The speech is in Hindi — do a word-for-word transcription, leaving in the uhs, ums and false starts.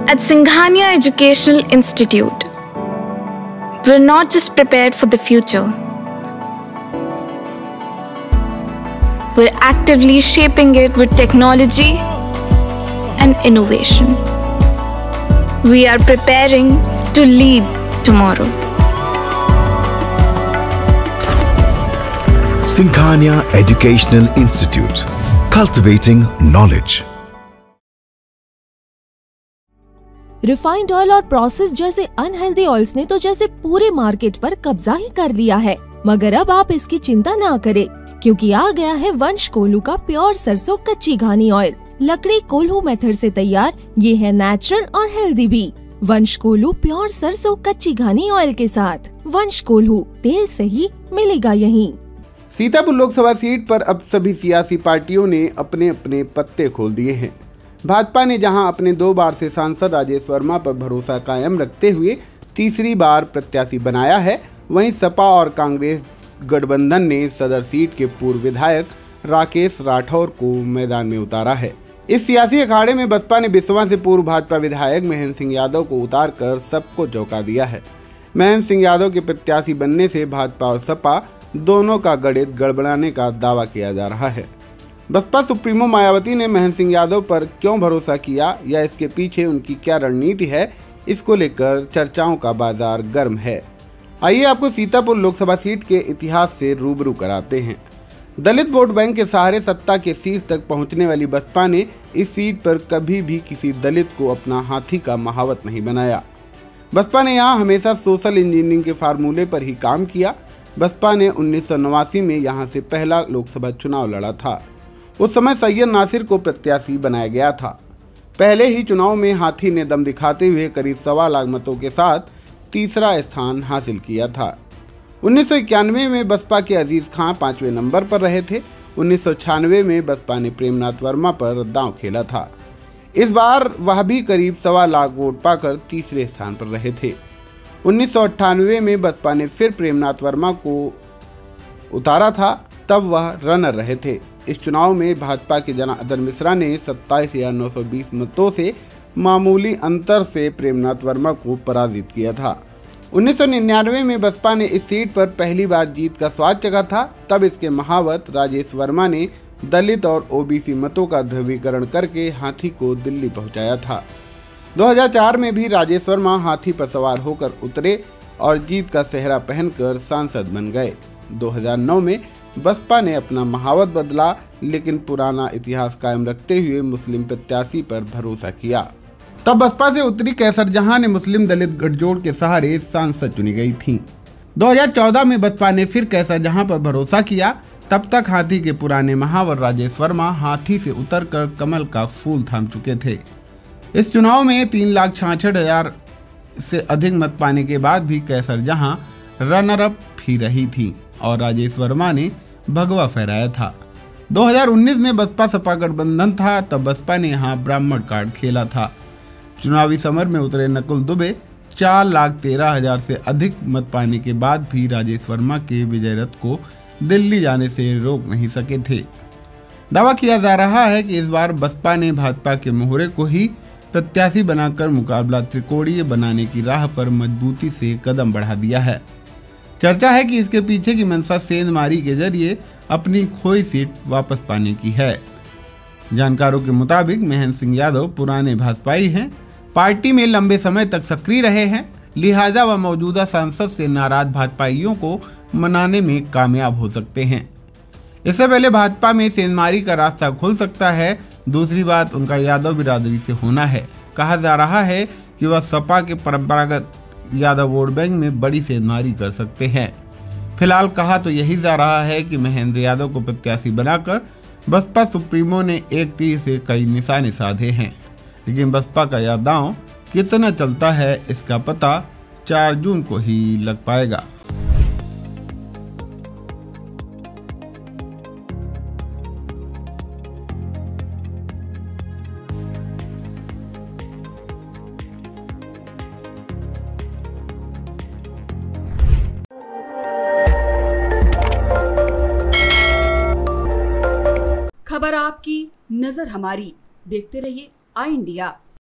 At Singhania Educational Institute, we're not just prepared for the future, we're actively shaping it with technology and innovation. We are preparing to lead tomorrow. Singhania Educational Institute, cultivating knowledge. Refined oil और प्रोसेस जैसे अनहेल्दी ऑयल्स ने तो जैसे पूरे मार्केट पर कब्जा ही कर लिया है, मगर अब आप इसकी चिंता ना करें, क्योंकि आ गया है वंश कोल्हू का प्योर सरसों कच्ची घानी ऑयल। लकड़ी कोल्हू मेथड से तैयार, ये है नेचुरल और हेल्दी भी। वंश कोल्हू प्योर सरसों कच्ची घानी ऑयल के साथ। वंश कोल्हू, तेल सही मिलेगा यहीं। सीतापुर लोकसभा सीट पर अब सभी सियासी पार्टियों ने अपने अपने पत्ते खोल दिए हैं। भाजपा ने जहां अपने दो बार से सांसद राजेश वर्मा पर भरोसा कायम रखते हुए तीसरी बार प्रत्याशी बनाया है, वहीं सपा और कांग्रेस गठबंधन ने सदर सीट के पूर्व विधायक राकेश राठौर को मैदान में उतारा है। इस सियासी अखाड़े में बसपा ने बिसवा से पूर्व भाजपा विधायक महेंद्र सिंह यादव को उतार कर सबको चौंका दिया है। महेंद्र सिंह यादव के प्रत्याशी बनने से भाजपा और सपा दोनों का गणित गड़बड़ाने का दावा किया जा रहा है। बसपा सुप्रीमो मायावती ने महेंद्र सिंह यादव पर क्यों भरोसा किया या इसके पीछे उनकी क्या रणनीति है, इसको लेकर चर्चाओं का बाजार गर्म है। आइए आपको सीतापुर लोकसभा सीट के इतिहास से रूबरू कराते हैं। दलित वोट बैंक के सहारे सत्ता के शीर्ष तक पहुंचने वाली बसपा ने इस सीट पर कभी भी किसी दलित को अपना हाथी का महावत नहीं बनाया। बसपा ने यहाँ हमेशा सोशल इंजीनियरिंग के फार्मूले पर ही काम किया। बसपा ने उन्नीस सौ नवासी में यहाँ से पहला लोकसभा चुनाव लड़ा था। उस समय सैयद नासिर को प्रत्याशी बनाया गया था। पहले ही चुनाव में हाथी ने दम दिखाते हुए करीब सवा लाख मतों के साथ तीसरा स्थान हासिल किया था। उन्नीस सौ इक्यानवे में बसपा के अजीज खां पांचवें नंबर पर रहे थे। उन्नीस सौ छियानवे में बसपा ने प्रेमनाथ वर्मा पर दांव खेला था। इस बार वह भी करीब सवा लाख वोट पाकर तीसरे स्थान पर रहे थे। उन्नीस सौ अट्ठानवे में बसपा ने फिर प्रेमनाथ वर्मा को उतारा था, तब वह रनर रहे थे। इस चुनाव में भाजपा के जनार्दन मिश्रा ने सत्ताईस हजार नौ सौ बीस मतों से मामूली अंतर से प्रेमनाथ वर्मा को पराजित किया था। उन्नीस सौ निन्यानवे में बसपा ने इस सीट पर पहली बार जीत का स्वाद चखा था। तब इसके महावत राजेश वर्मा ने दलित और ओबीसी मतों का ध्रुवीकरण करके हाथी को दिल्ली पहुंचाया था। दो हज़ार चार में भी राजेश वर्मा हाथी पर सवार होकर उतरे और जीत का सेहरा पहनकर सांसद बन गए। दो हज़ार नौ में बसपा ने अपना महावत बदला, लेकिन पुराना इतिहास कायम रखते हुए मुस्लिम प्रत्याशी पर भरोसा किया। तब बसपा से उतरी कैसर जहां ने मुस्लिम दलित गठजोड़ के सहारे सांसद चुनी गई थी। दो हज़ार चौदह में बसपा ने फिर कैसर जहां पर भरोसा किया। तब तक हाथी के पुराने महावर राजेश वर्मा हाथी से उतरकर कमल का फूल थाम चुके थे। इस चुनाव में तीन लाख छियासठ हजार से अधिक मत पाने के बाद भी कैसर जहां रनर अप भी रही थी और राजेश वर्मा ने भगवा फहराया था। दो हज़ार उन्नीस में बसपा सपा गठबंधन था, तब बसपा ने यहां ब्राह्मण कार्ड खेला था। चुनावी समर में उतरे नकुल दुबे चार लाख तेरह हजार से अधिक मत पाने के बाद भी राजेश वर्मा के विजय रथ को दिल्ली जाने से रोक नहीं सके थे। दावा किया जा रहा है कि इस बार बसपा ने भाजपा के मोहरे को ही प्रत्याशी बनाकर मुकाबला त्रिकोणीय बनाने की राह पर मजबूती से कदम बढ़ा दिया है। चर्चा है कि इसके पीछे की मंशा सेंधमारी के जरिए अपनी खोई सीट वापस पाने की है। जानकारों के मुताबिक महेंद्र सिंह यादव पुराने भाजपाई हैं, पार्टी में लंबे समय तक सक्रिय रहे हैं, लिहाजा वह मौजूदा सांसद से नाराज भाजपाइयों को मनाने में कामयाब हो सकते हैं। इससे पहले भाजपा में सेंधमारी का रास्ता खुल सकता है। दूसरी बात, उनका यादव बिरादरी से होना है। कहा जा रहा है कि वह सपा के परंपरागत यादव वोट बैंक में बड़ी सेंधमारी कर सकते हैं। फिलहाल कहा तो यही जा रहा है कि महेंद्र यादव को प्रत्याशी बनाकर बसपा सुप्रीमो ने एक तीर से कई निशाने साधे हैं, लेकिन बसपा का यह दांव कितना चलता है इसका पता चार जून को ही लग पाएगा। खबर आपकी, नजर हमारी। देखते रहिए आई इंडिया।